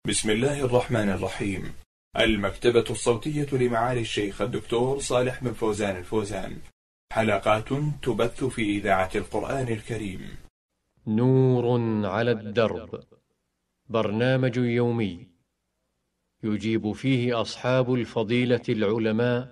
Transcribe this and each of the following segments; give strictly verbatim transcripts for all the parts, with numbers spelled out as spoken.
بسم الله الرحمن الرحيم. المكتبة الصوتية لمعالي الشيخ الدكتور صالح بن فوزان الفوزان، حلقات تبث في إذاعة القرآن الكريم. نور على الدرب، برنامج يومي يجيب فيه أصحاب الفضيلة العلماء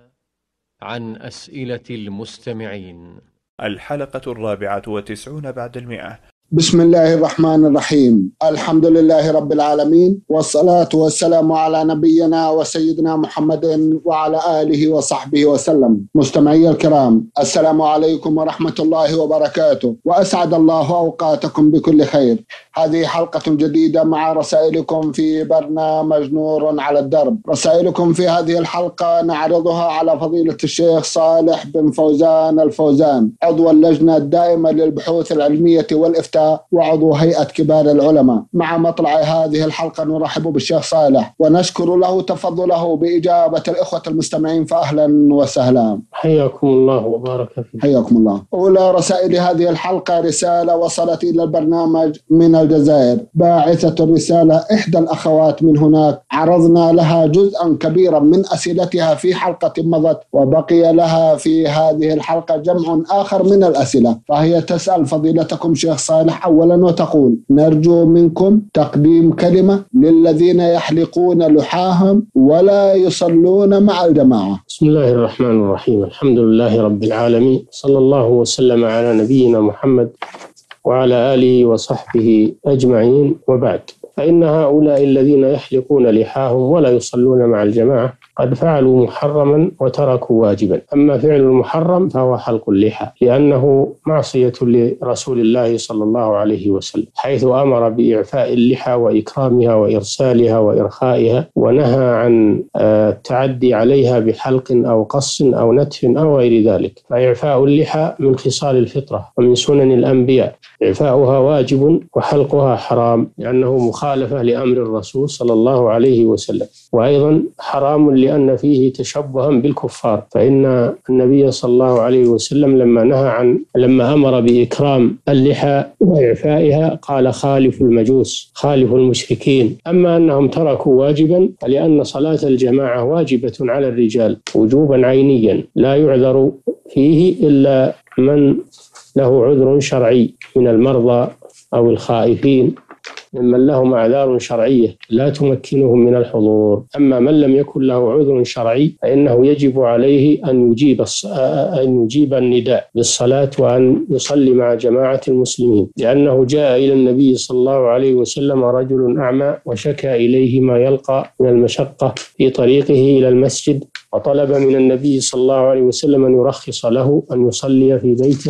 عن أسئلة المستمعين. الحلقة الرابعة والتسعون بعد المئة. بسم الله الرحمن الرحيم. الحمد لله رب العالمين، والصلاة والسلام على نبينا وسيدنا محمد وعلى آله وصحبه وسلم. مستمعي الكرام، السلام عليكم ورحمة الله وبركاته، وأسعد الله أوقاتكم بكل خير. هذه حلقة جديدة مع رسائلكم في برنامج نور على الدرب. رسائلكم في هذه الحلقة نعرضها على فضيلة الشيخ صالح بن فوزان الفوزان، عضو اللجنة الدائمة للبحوث العلمية والإفتاء وعضو هيئة كبار العلماء. مع مطلع هذه الحلقة نرحب بالشيخ صالح ونشكر له تفضله بإجابة الإخوة المستمعين، فأهلا وسهلا. حياكم الله وبارك فيكم. حياكم الله. أولى رسائل هذه الحلقة رسالة وصلت إلى البرنامج من الجزائر. باعثة الرسالة إحدى الأخوات من هناك، عرضنا لها جزءا كبيرا من أسئلتها في حلقة مضت، وبقي لها في هذه الحلقة جمع آخر من الأسئلة، فهي تسأل فضيلتكم شيخ صالح أولا وتقول: نرجو منكم تقديم كلمة للذين يحلقون لحاهم ولا يصلون مع الجماعة. بسم الله الرحمن الرحيم. الحمد لله رب العالمين، صلى الله وسلم على نبينا محمد وعلى آله وصحبه أجمعين، وبعد. فإن هؤلاء الذين يحلقون لحاهم ولا يصلون مع الجماعة قد فعلوا محرما وتركوا واجبا. أما فعل المحرم فهو حلق اللحى، لأنه معصية لرسول الله صلى الله عليه وسلم، حيث أمر بإعفاء اللحى وإكرامها وإرسالها وإرخائها، ونهى عن التعدي عليها بحلق أو قص أو نتف أو غير ذلك. فإعفاء اللحى من خصال الفطرة ومن سنن الأنبياء، إعفاؤها واجب وحلقها حرام، لأنه مخالفة لأمر الرسول صلى الله عليه وسلم. وأيضا حرام لأن فيه تشبها بالكفار، فإن النبي صلى الله عليه وسلم لما نهى عن لما أمر بإكرام اللحى وإعفائها قال: خالف المجوس، خالف المشركين. أما أنهم تركوا واجبا فلأن صلاة الجماعة واجبة على الرجال وجوبا عينيا لا يعذر فيه إلا من له عذر شرعي من المرضى أو الخائفين، ممن لهم أعذار شرعية لا تمكنهم من الحضور. أما من لم يكن له عذر شرعي فإنه يجب عليه أن يجيب أن يجيب النداء بالصلاة وأن يصلي مع جماعة المسلمين، لأنه جاء إلى النبي صلى الله عليه وسلم رجل أعمى وشكى إليه ما يلقى من المشقة في طريقه إلى المسجد، وطلب من النبي صلى الله عليه وسلم أن يرخص له أن يصلي في بيته.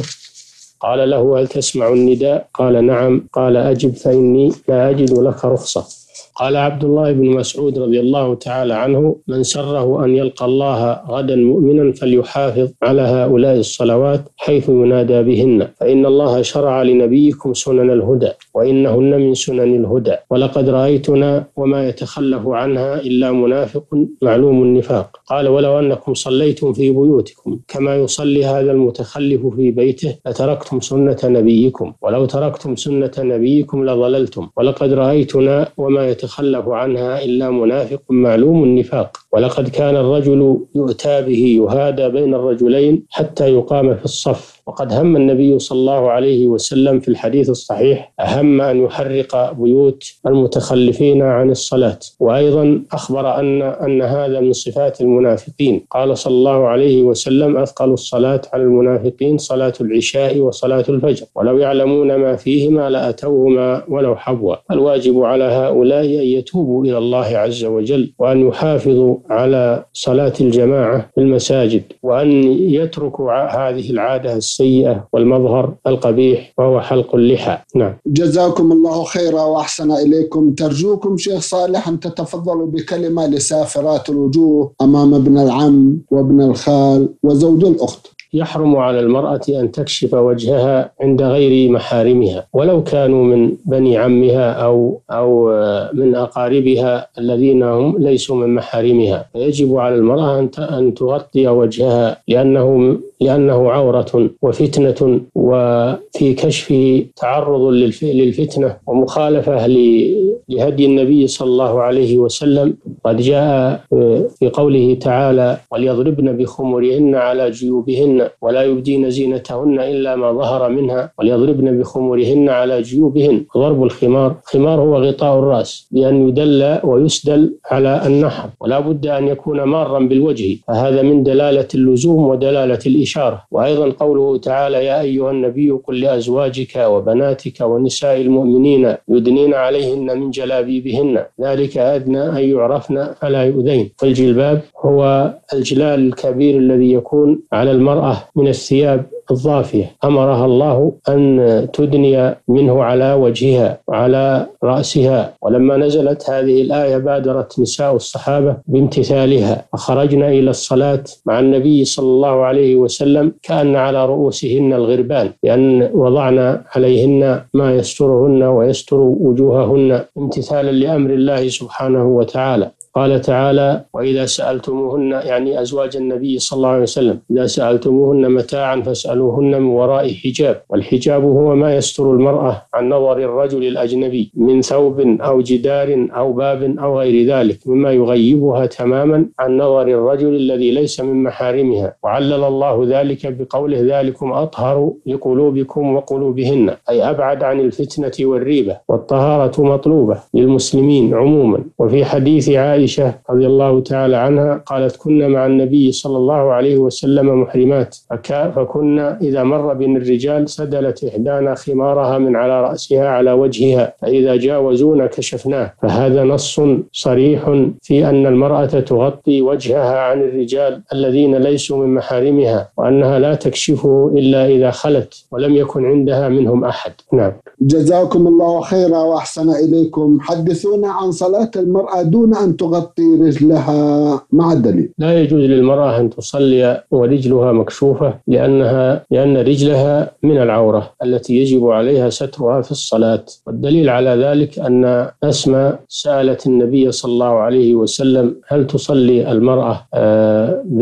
قال له: هل تسمع النداء؟ قال: نعم. قال: أجب فإني لا أجد لك رخصة. قال عبد الله بن مسعود رضي الله تعالى عنه: من سره أن يلقى الله غدا مؤمنا فليحافظ على هؤلاء الصلوات حيث ينادى بهن، فإن الله شرع لنبيكم سنن الهدى وإنهن من سنن الهدى، ولقد رأيتنا وما يتخلف عنها إلا منافق معلوم النفاق. قال: ولو أنكم صليتم في بيوتكم كما يصلي هذا المتخلف في بيته لتركتم سنة نبيكم، ولو تركتم سنة نبيكم لضللتم، ولقد رأيتنا وما يتخلف يتخلف عنها إلا منافق معلوم النفاق. ولقد كان الرجل يؤتى به يهادى بين الرجلين حتى يقام في الصف، وقد هم النبي صلى الله عليه وسلم في الحديث الصحيح أهم أن يحرق بيوت المتخلفين عن الصلاة. وأيضا أخبر أن أن هذا من صفات المنافقين. قال صلى الله عليه وسلم: أثقل الصلاة على المنافقين صلاة العشاء وصلاة الفجر، ولو يعلمون ما فيهما لأتوهما ولو حبوا. الواجب على هؤلاء أن يتوبوا إلى الله عز وجل، وأن يحافظوا على صلاة الجماعة في المساجد، وأن يتركوا هذه العادة السيئة والمظهر القبيح وهو حلق اللحى. نعم. جزاكم الله خيرا وأحسن إليكم. ترجوكم شيخ صالح أن تتفضلوا بكلمة لسافرات الوجوه أمام ابن العم وابن الخال وزوج الأخت. يحرم على المرأة أن تكشف وجهها عند غير محارمها ولو كانوا من بني عمها أو أو من أقاربها الذين هم ليسوا من محارمها. يجب على المرأة أن تغطي وجهها لأنه لأنه عورة وفتنة، وفي كشفه تعرض للفتنة ومخالفة لهدي النبي صلى الله عليه وسلم. قد جاء في قوله تعالى: وليضربن بخمرهن على جيوبهن ولا يبدين زينتهن إلا ما ظهر منها وليضربن بخمرهن على جيوبهن. ضرب الخمار، خمار هو غطاء الرأس بأن يدل ويسدل على النحر، ولا بد أن يكون مارا بالوجه، فهذا من دلالة اللزوم ودلالة الإشارة. وأيضا قوله تعالى: يا أيها النبي قل لأزواجك وبناتك ونساء المؤمنين يدنين عليهن من جلابيبهن ذلك أدنى أن يعرفن فلا يؤذين. فالجلباب هو الجلال الكبير الذي يكون على المرأة من الثياب الضافية، أمرها الله أن تدني منه على وجهها وعلى رأسها. ولما نزلت هذه الآية بادرت نساء الصحابة بامتثالها، فخرجن إلى الصلاة مع النبي صلى الله عليه وسلم كأن على رؤوسهن الغربان، لأن وضعن عليهن ما يسترهن ويستر وجوههن امتثالا لأمر الله سبحانه وتعالى. قال تعالى: وإذا سألتموهن، يعني أزواج النبي صلى الله عليه وسلم، إذا سألتموهن متاعا فاسألوهن من وراء حجاب. والحجاب هو ما يستر المرأة عن نظر الرجل الأجنبي من ثوب أو جدار أو باب أو غير ذلك مما يغيبها تماما عن نظر الرجل الذي ليس من محارمها. وعلل الله ذلك بقوله: ذلكم أطهر لقلوبكم وقلوبهن، أي أبعد عن الفتنة والريبة. والطهارة مطلوبة للمسلمين عموما. وفي حديث عائشة عائشة رضي الله تعالى عنها قالت: كنا مع النبي صلى الله عليه وسلم محرمات، فكنا إذا مر بنا الرجال سدلت إحدانا خمارها من على رأسها على وجهها، فإذا جاوزونا كشفناه. فهذا نص صريح في أن المرأة تغطي وجهها عن الرجال الذين ليسوا من محارمها، وأنها لا تكشفه إلا إذا خلت ولم يكن عندها منهم أحد. نعم. جزاكم الله خيرا وأحسن إليكم. حدثونا عن صلاة المرأة دون أن تغطي رجلها مع الدليل. لا يجوز للمرأة أن تصلي ورجلها مكشوفة، لأنها لأن رجلها من العورة التي يجب عليها سترها في الصلاة. والدليل على ذلك أن أسماء سألت النبي صلى الله عليه وسلم: هل تصلي المرأة آه ب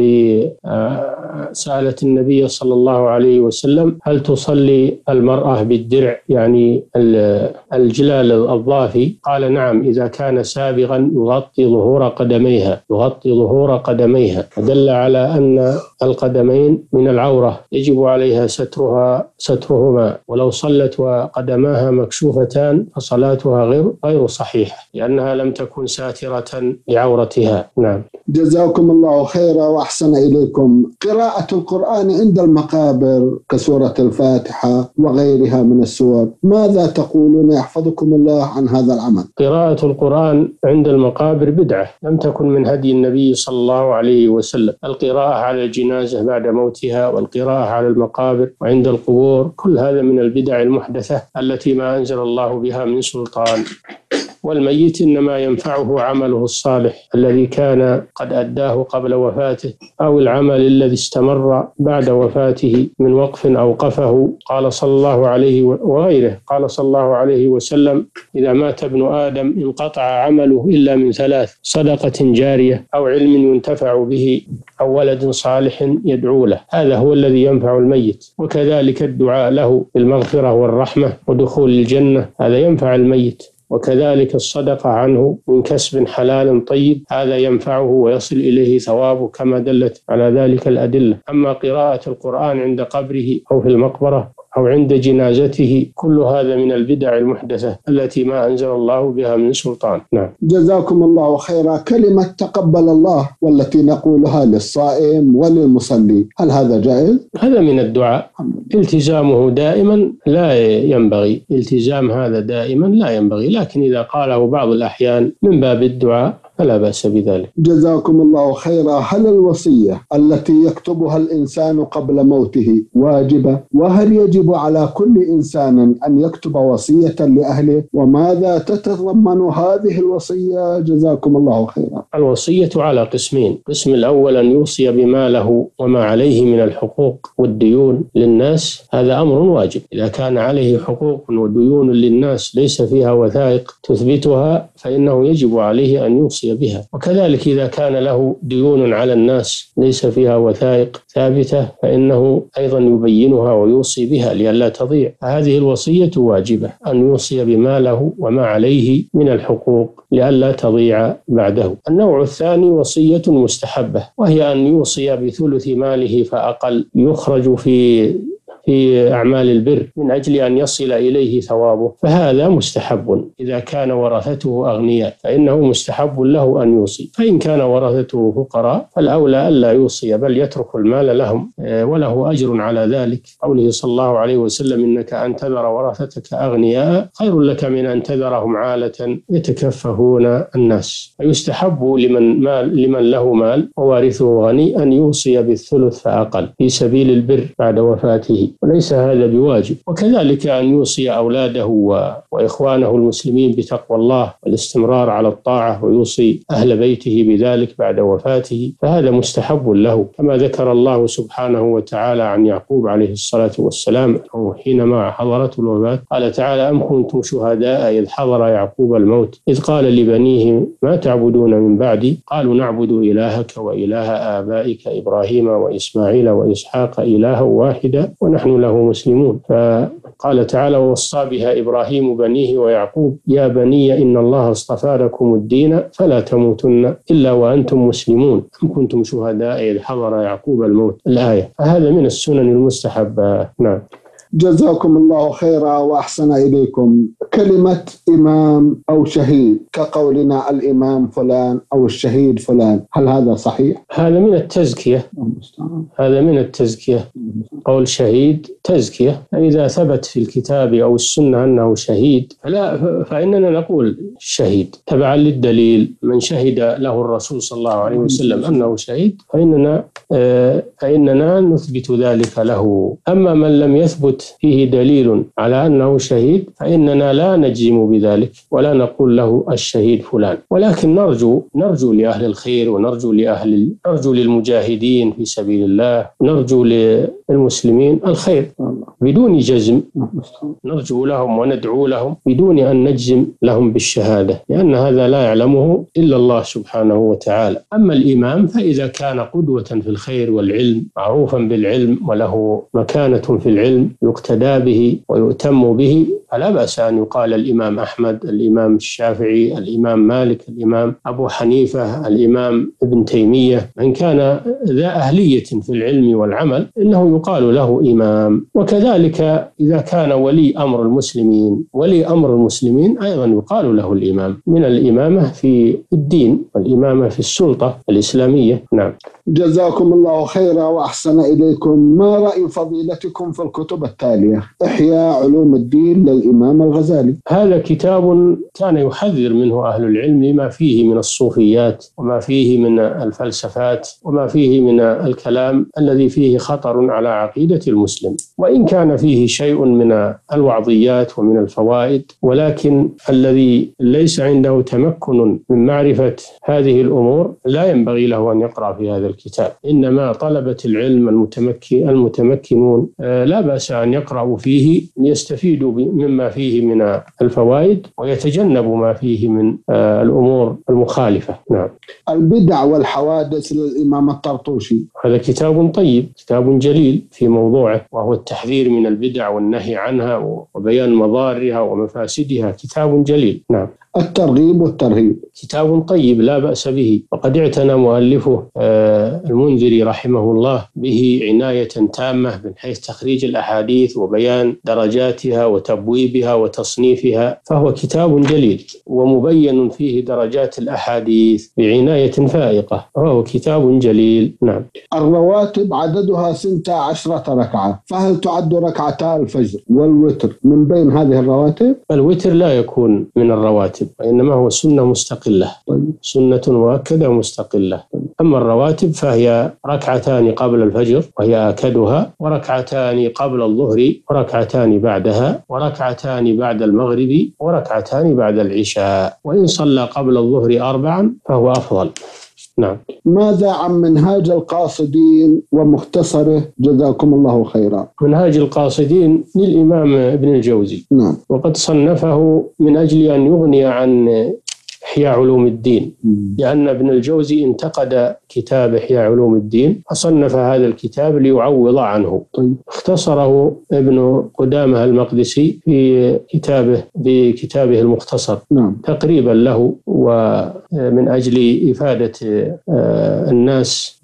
آه سألت النبي صلى الله عليه وسلم: هل تصلي المرأة بالدرع، يعني الجلال الضافي؟ قال: نعم، إذا كان سابغا يغطي ظهور قدميها يغطي ظهور قدميها فدل على أن القدمين من العورة يجب عليها سترها سترهما. ولو صلت وقدماها مكشوفتان فصلاتها غير غير صحيحة، لأنها لم تكن ساترة لعورتها. نعم. جزاكم الله خيرا وأحسن إليكم. قراءة القرآن عند المقابر كسورة الفاتحة وغيرها من السور، ماذا تقولون يحفظكم الله عن هذا العمل؟ قراءة القرآن عند المقابر بدعة لم تكن من هدي النبي صلى الله عليه وسلم. القراءة على الجنازة بعد موتها والقراءة على المقابر وعند القبور كل هذا من البدع المحدثة التي ما أنزل الله بها من سلطان. والميت إنما ينفعه عمله الصالح الذي كان قد أداه قبل وفاته، أو العمل الذي استمر بعد وفاته من وقف أوقفه. قال صلى الله عليه وغيره قال صلى الله عليه وسلم: إذا مات ابن آدم انقطع عمله إلا من ثلاث: صدقة جارية أو علم ينتفع به أو ولد صالح يدعو له. هذا هو الذي ينفع الميت. وكذلك الدعاء له بالمغفرة والرحمة ودخول الجنة، هذا ينفع الميت. وكذلك الصدقة عنه من كسب حلال طيب، هذا ينفعه ويصل إليه ثوابه كما دلت على ذلك الأدلة. أما قراءة القرآن عند قبره أو في المقبرة أو عند جنازته كل هذا من البدع المحدثة التي ما أنزل الله بها من سلطان. نعم. جزاكم الله خيرا. كلمة تقبل الله والتي نقولها للصائم وللمصلي، هل هذا جائز؟ هذا من الدعاء، التزامه دائما لا ينبغي، التزام هذا دائما لا ينبغي، لكن إذا قاله بعض الأحيان من باب الدعاء فلا بأس بذلك. جزاكم الله خيرا. هل الوصية التي يكتبها الإنسان قبل موته واجبة؟ وهل يجب على كل إنسان أن يكتب وصية لأهله؟ وماذا تتضمن هذه الوصية؟ جزاكم الله خيرا. الوصية على قسمين: القسم الأول أن يوصي بما له وما عليه من الحقوق والديون للناس، هذا أمر واجب. إذا كان عليه حقوق وديون للناس ليس فيها وثائق تثبتها فإنه يجب عليه أن يوصي بها. وكذلك إذا كان له ديون على الناس ليس فيها وثائق ثابتة فإنه أيضا يبينها ويوصي بها لئلا تضيع. هذه الوصية واجبة، أن يوصي بما له وما عليه من الحقوق لئلا تضيع بعده. النوع الثاني وصية مستحبة، وهي أن يوصي بثلث ماله فأقل يخرج في في أعمال البر من أجل أن يصل إليه ثوابه، فهذا مستحب. إذا كان ورثته أغنياء فإنه مستحب له أن يوصي، فإن كان ورثته فقراء فالأولى ألا يوصي بل يترك المال لهم وله أجر على ذلك. قوله صلى الله عليه وسلم: إنك أن تذر ورثتك أغنياء خير لك من أن تذرهم عالة يتكففون الناس. فيستحب لمن, مال لمن له مال ووارثه غني أن يوصي بالثلث فأقل في سبيل البر بعد وفاته، وليس هذا بواجب. وكذلك أن يوصي أولاده وإخوانه المسلمين بتقوى الله والاستمرار على الطاعة، ويوصي أهل بيته بذلك بعد وفاته، فهذا مستحب له، كما ذكر الله سبحانه وتعالى عن يعقوب عليه الصلاة والسلام حينما حضرته الوفاة قال تعالى: أم كنتم شهداء إذ حضر يعقوب الموت إذ قال لبنيه ما تعبدون من بعدي قالوا نعبد إلهك وإله آبائك إبراهيم وإسماعيل وإسحاق إلها واحدا ونحن له مسلمون. فقال تعالى: ووصى بها إبراهيم بنيه ويعقوب يا بني إن الله اصطفى لكم الدين فلا تموتن إلا وأنتم مسلمون أم كنتم شهداء إذ حضر يعقوب الموت، الآية. فهذا من السنن المستحبة. نعم. جزاكم الله خيرا وأحسن إليكم. كلمة إمام أو شهيد كقولنا الإمام فلان أو الشهيد فلان، هل هذا صحيح؟ هذا من التزكية. هذا من التزكية. قول شهيد تزكية. إذا ثبت في الكتاب أو السنة أنه شهيد فلا فإننا نقول شهيد تبعا للدليل. من شهد له الرسول صلى الله عليه وسلم أنه شهيد فإننا فإننا نثبت ذلك له. أما من لم يثبت فيه دليل على أنه شهيد فإننا لا نجزم بذلك ولا نقول له الشهيد فلان، ولكن نرجو نرجو لأهل الخير ونرجو لأهل نرجو للمجاهدين في سبيل الله، نرجو للمسلمين الخير بدون جزم، نرجو لهم وندعو لهم بدون أن نجزم لهم بالشهادة، لأن هذا لا يعلمه إلا الله سبحانه وتعالى. أما الإمام فإذا كان قدوة في الخير والعلم، معروفا بالعلم وله مكانة في العلم يقتدى به ويؤتم به، فلا بأس أن يقال الإمام أحمد، الإمام الشافعي، الإمام مالك، الإمام أبو حنيفة، الإمام ابن تيمية. من كان ذا أهلية في العلم والعمل إنه يقال له إمام. وكذلك إذا كان ولي أمر المسلمين ولي أمر المسلمين أيضا يقال له الإمام، من الإمامة في الدين والإمامة في السلطة الإسلامية. نعم. جزاكم الله خيرا وأحسن إليكم. ما رأي فضيلتكم في الكتب التالية؟ إحياء علوم الدين للإمام الغزالي. هذا كتاب كان يحذر منه أهل العلم لما فيه من الصوفيات وما فيه من الفلسفات وما فيه من الكلام الذي فيه خطر على عقيدة المسلم، وإن كان فيه شيء من الوعظيات ومن الفوائد، ولكن الذي ليس عنده تمكن من معرفة هذه الأمور لا ينبغي له أن يقرأ في هذا الكتاب. إنما طلبة العلم المتمكن المتمكنون لا بأس أن يقرأوا فيه ليستفيدوا مما فيه من الفوائد ويتجنبوا ما فيه من الأمور المخالفة. نعم. البدع والحوادث للإمام الطرطوشي. هذا كتاب طيب، كتاب جليل في موضوعه، وهو التحذير من البدع والنهي عنها وبيان مضارها ومفاسدها، كتاب جليل. نعم. الترغيب والترهيب. كتاب طيب لا بأس به، وقد اعتنى المؤلفه المنذري رحمه الله به عناية تامة من حيث تخريج الأحاديث الأحاديث وبيان درجاتها وتبويبها وتصنيفها، فهو كتاب جليل ومبين فيه درجات الأحاديث بعناية فائقة، وهو كتاب جليل. نعم. الرواتب عددها ستة عشرة ركعة، فهل تعد ركعتا الفجر والوتر من بين هذه الرواتب؟ الوتر لا يكون من الرواتب، وإنما هو سنة مستقلة. طيب. سنة مؤكدة مستقلة. طيب. أما الرواتب فهي ركعتان قبل الفجر وهي آكدها، وركعتان قبل الظهر، وركعتان بعدها، وركعتان بعد المغرب، وركعتان بعد العشاء، وإن صلى قبل الظهر أربعا فهو أفضل. نعم. ماذا عن منهاج القاصدين ومختصره جزاكم الله خيرا؟ منهاج القاصدين للإمام ابن الجوزي. نعم. وقد صنفه من أجل أن يغني عن إحياء علوم الدين، لأن ابن الجوزي انتقد كتاب إحياء علوم الدين فصنف هذا الكتاب ليعوض عنه. طيب. اختصره ابن قدامة المقدسي في كتابه بكتابه المختصر. نعم. تقريبا له ومن أجل إفادة الناس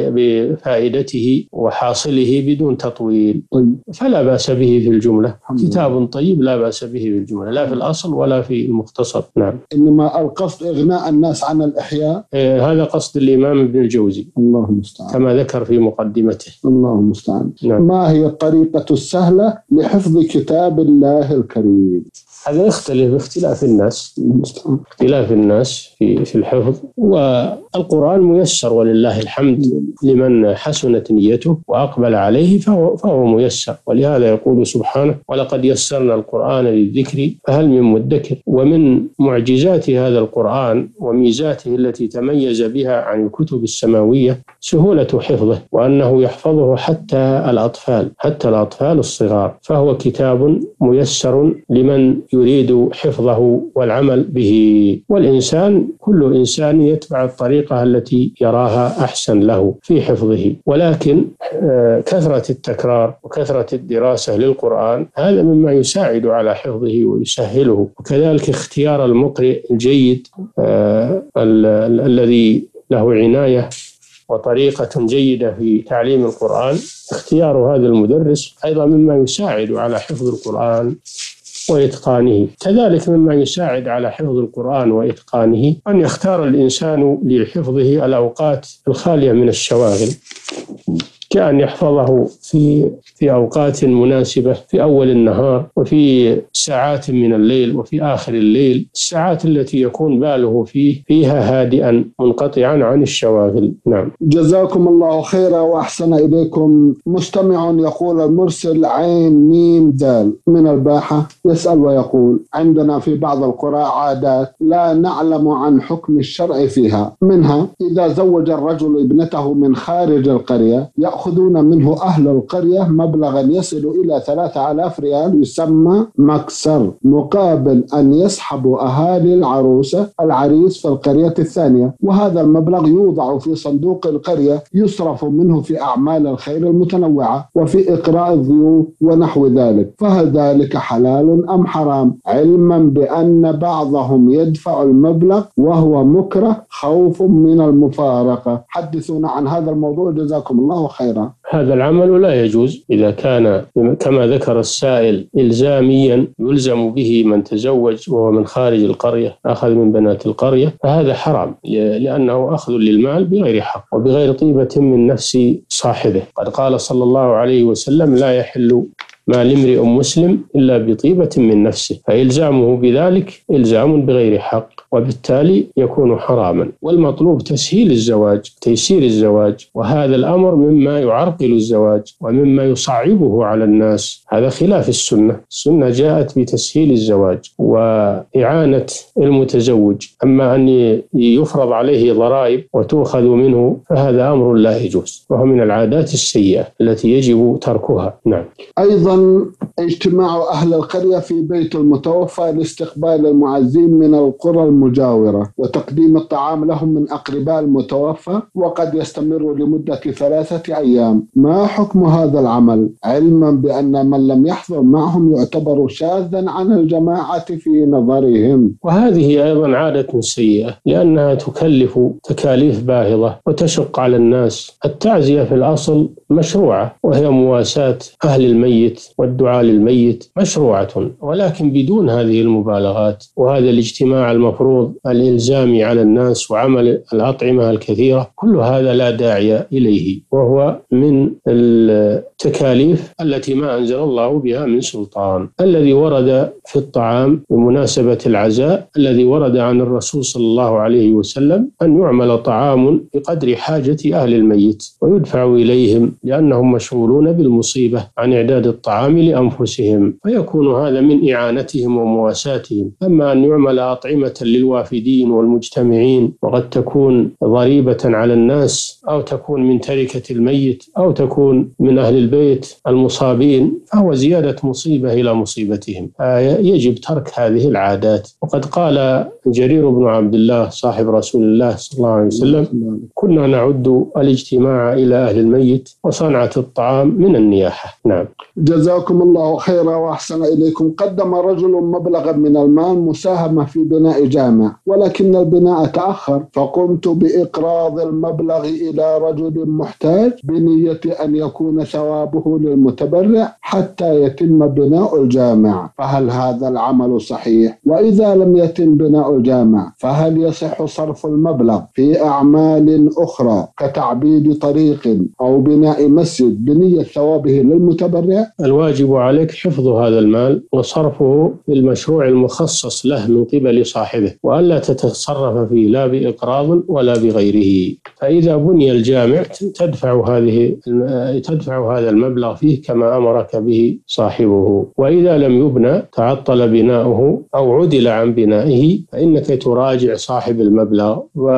بفائدته وحاصله بدون تطويل. طيب. فلا بأس به في الجملة، كتاب طيب لا بأس به في الجملة، لا في الأصل ولا في المختصر. نعم. إنما القصد إغناء الناس عن الإحياء. إيه هذا قصد الإمام ابن الجوزي. الله المستعان. كما ذكر في مقدمته. الله المستعان. نعم. ما هي الطريقة السهلة لحفظ كتاب الله الكريم؟ هذا يختلف باختلاف الناس، اختلاف الناس في في الحفظ، والقرآن ميسر ولله الحمد لمن حسنت نيته وأقبل عليه فهو, فهو ميسر، ولهذا يقول سبحانه: ولقد يسرنا القرآن للذكر فهل من مدكر. ومن معجزات هذا القرآن وميزاته التي تميز بها عن الكتب السماوية سهولة حفظه، وأنه يحفظه حتى الأطفال حتى الأطفال الصغار، فهو كتاب ميسر لمن يريد حفظه والعمل به. والإنسان كل إنسان يتبع الطريقة التي يراها أحسن له في حفظه، ولكن كثرة التكرار وكثرة الدراسة للقرآن هذا مما يساعد على حفظه ويسهله، وكذلك اختيار المقرئ الجيد الذي له عناية وطريقة جيدة في تعليم القرآن. اختيار هذا المدرس أيضا مما يساعد على حفظ القرآن وإتقانه. كذلك مما يساعد على حفظ القرآن وإتقانه أن يختار الإنسان لحفظه الأوقات الخالية من الشواغل، كأن يحفظه في في أوقات مناسبة في أول النهار وفي ساعات من الليل وفي آخر الليل، الساعات التي يكون باله فيه فيها هادئا منقطعا عن الشواغل. نعم. جزاكم الله خيرا وأحسن إليكم. مستمع يقول المرسل عين ميم دال من الباحة يسأل ويقول: عندنا في بعض القرى عادات لا نعلم عن حكم الشرع فيها، منها إذا زوج الرجل ابنته من خارج القرية يأخذون منه أهل القرية مبلغا يصل إلى ثلاثة آلاف ريال يسمى مكسر، مقابل أن يسحبوا أهالي العروسة العريس في القرية الثانية، وهذا المبلغ يوضع في صندوق القرية يصرف منه في أعمال الخير المتنوعة وفي إقراء الضيوف ونحو ذلك، فهل ذلك حلال أم حرام؟ علما بأن بعضهم يدفع المبلغ وهو مكره خوف من المفارقة. حدثونا عن هذا الموضوع جزاكم الله خيرا. هذا العمل لا يجوز إذا كان كما ذكر السائل إلزاميا يلزم به من تزوج وهو من خارج القرية، أخذ من بنات القرية، فهذا حرام لأنه أخذ للمال بغير حق وبغير طيبة من نفس صاحبه. قد قال صلى الله عليه وسلم: لا يحل ما لامرئ مسلم إلا بطيبة من نفسه، فإلزامه بذلك إلزام بغير حق وبالتالي يكون حراما. والمطلوب تسهيل الزواج، تيسير الزواج، وهذا الأمر مما يعرقل الزواج ومما يصعبه على الناس، هذا خلاف السنة. السنة جاءت بتسهيل الزواج وإعانة المتزوج، أما أن يفرض عليه ضرائب وتؤخذ منه فهذا أمر لا يجوز، وهو من العادات السيئة التي يجب تركها. نعم. أيضا اجتماع أهل القرية في بيت المتوفى لاستقبال المعزين من القرى المجاورة وتقديم الطعام لهم من أقرباء المتوفى، وقد يستمر لمدة ثلاثة أيام. ما حكم هذا العمل، علما بأن من لم يحضر معهم يعتبر شاذا عن الجماعة في نظرهم؟ وهذه أيضا عادة سيئة لأنها تكلف تكاليف باهظة وتشق على الناس. التعزية في الأصل مشروعة وهي مواساة أهل الميت والدعاء للميت مشروعة، ولكن بدون هذه المبالغات وهذا الاجتماع المفروض الإلزامي على الناس وعمل الأطعمة الكثيرة، كل هذا لا داعي إليه، وهو من التكاليف التي ما أنزل الله بها من سلطان. الذي ورد في الطعام بمناسبة العزاء الذي ورد عن الرسول صلى الله عليه وسلم أن يعمل طعام بقدر حاجة أهل الميت ويدفع إليهم لأنهم مشغولون بالمصيبة عن إعداد الطعام لأنفسهم، فيكون هذا من إعانتهم ومواساتهم. أما أن يعمل أطعمة للوافدين والمجتمعين وقد تكون ضريبة على الناس أو تكون من تركة الميت أو تكون من أهل البيت المصابين، فهو زيادة مصيبة إلى مصيبتهم. يجب ترك هذه العادات. وقد قال جرير بن عبد الله صاحب رسول الله صلى الله عليه وسلم: كنا نعد الاجتماع إلى أهل الميت وصنعة الطعام من النياحة. نعم. جزاكم الله خيرا وأحسن إليكم. قدم رجل مبلغا من المال مساهمة في بناء جامع، ولكن البناء تأخر، فقمت بإقراض المبلغ إلى رجل محتاج بنية أن يكون ثوابه للمتبرع حتى يتم بناء الجامع، فهل هذا العمل صحيح؟ وإذا لم يتم بناء الجامع فهل يصح صرف المبلغ في أعمال أخرى كتعبيد طريق أو بناء مسجد بنية ثوابه للمتبرع؟ الواجب عليك حفظ هذا المال وصرفه في المشروع المخصص له من قبل صاحبه، وألا تتصرف فيه لا بإقراض ولا بغيره. فإذا بني الجامع تدفع هذه تدفع هذا المبلغ فيه كما أمرك به صاحبه، وإذا لم يبنى تعطل بناؤه أو عدل عن بنائه فإنك تراجع صاحب المبلغ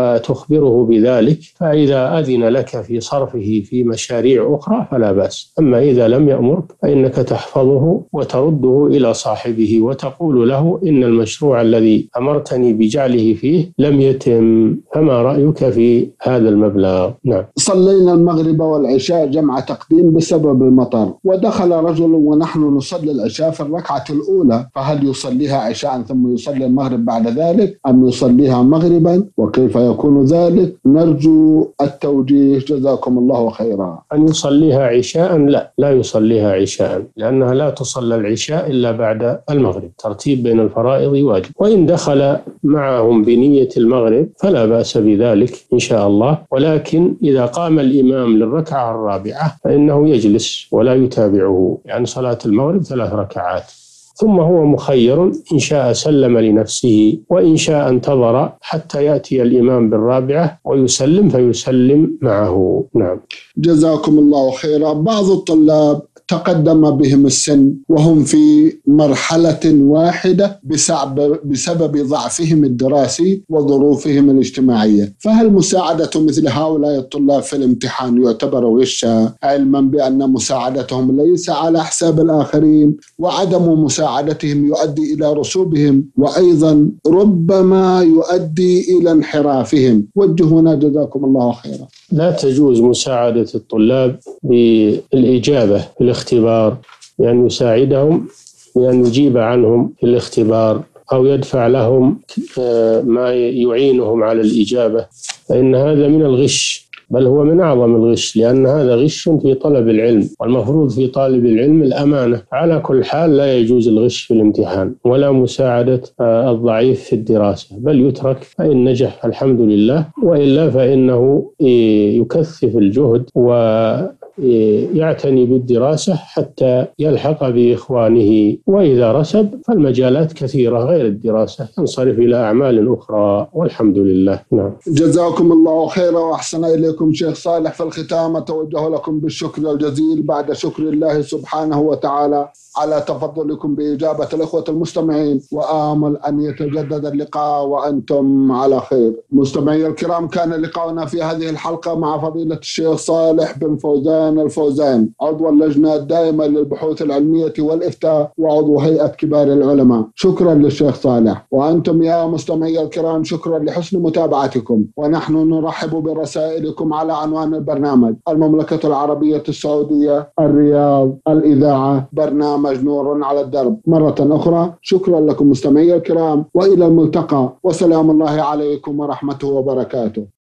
وتخبره بذلك، فإذا أذن لك في صرفه في مشاريع أخرى فلا بأس. أما إذا لم يأمرك فإنك تحفظه وترده إلى صاحبه وتقول له: إن المشروع الذي أمرتني بجعله فيه لم يتم، فما رأيك في هذا المبلغ؟ نعم. صلينا المغرب والعشاء جمع تقديم بسبب المطر، ودخل رجل ونحن نصلي العشاء في الركعة الأولى، فهل يصليها عشاء ثم يصلي المغرب بعد ذلك أم يصليها مغربا؟ وكيف يكون ذلك؟ نرجو التوجيه جزاكم الله خيرا. أن يصليها عشاء؟ لا، لا يصليها عشاء، لأنها لا تصلى العشاء إلا بعد المغرب، ترتيب بين الفرائض واجب. وإن دخل معهم بنية المغرب فلا بأس بذلك إن شاء الله، ولكن إذا قام الإمام للركعة الرابعة فإنه يجلس ولا يتابعه، يعني صلاة المغرب ثلاث ركعات، ثم هو مخير إن شاء سلم لنفسه وإن شاء انتظر حتى يأتي الإمام بالرابعة ويسلم فيسلم معه. نعم. جزاكم الله خيرا. بعض الطلاب تقدم بهم السن وهم في مرحلة واحدة بسبب, بسبب ضعفهم الدراسي وظروفهم الاجتماعية، فهل مساعدة مثل هؤلاء الطلاب في الامتحان يعتبر غشا، علما بأن مساعدتهم ليس على حساب الآخرين، وعدم مساعدتهم يؤدي إلى رسوبهم وأيضا ربما يؤدي إلى انحرافهم؟ وجهونا جزاكم الله خيرا. لا تجوز مساعدة الطلاب بالإجابة في الاختبار، يعني يساعدهم بأن يجيب عنهم في الاختبار أو يدفع لهم ما يعينهم على الإجابة، فإن هذا من الغش، بل هو من أعظم الغش، لأن هذا غش في طلب العلم، والمفروض في طالب العلم الأمانة. على كل حال لا يجوز الغش في الامتحان ولا مساعدة الضعيف في الدراسة، بل يترك، فإن نجح الحمد لله، وإلا فإنه يكثف الجهد ويعتني بالدراسة حتى يلحق بإخوانه، وإذا رسب فالمجالات كثيرة غير الدراسة، ينصرف إلى أعمال أخرى والحمد لله. نعم. جزاكم الله خيرا وأحسن إليكم شيخ صالح. في الختام أتوجه لكم بالشكر الجزيل بعد شكر الله سبحانه وتعالى على تفضلكم بإجابة الإخوة المستمعين، وآمل أن يتجدد اللقاء وأنتم على خير. مستمعي الكرام، كان لقاؤنا في هذه الحلقة مع فضيلة الشيخ صالح بن فوزان الفوزان، عضو اللجنة الدائمة للبحوث العلمية والإفتاء وعضو هيئة كبار العلماء. شكرا للشيخ صالح. وأنتم يا مستمعي الكرام شكرا لحسن متابعتكم، ونحن نرحب برسائلكم على عنوان البرنامج: المملكة العربية السعودية، الرياض، الإذاعة، برنامج نور على الدرب. مرة أخرى شكرا لكم مستمعي الكرام، وإلى الملتقى، وسلام الله عليكم ورحمته وبركاته.